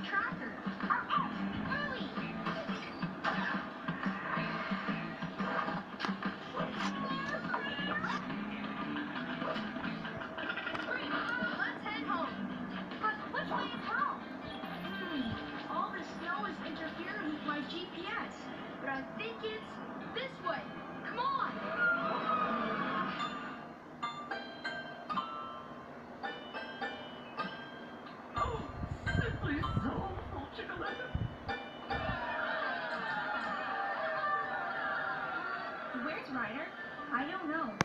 tractor. Hurry! Great, let's head home. But which way is home? All the snow is interfering with my GPS. But I think it's this way. Come on! Oh, simply soulful, Chickaletta. Where's Ryder? I don't know.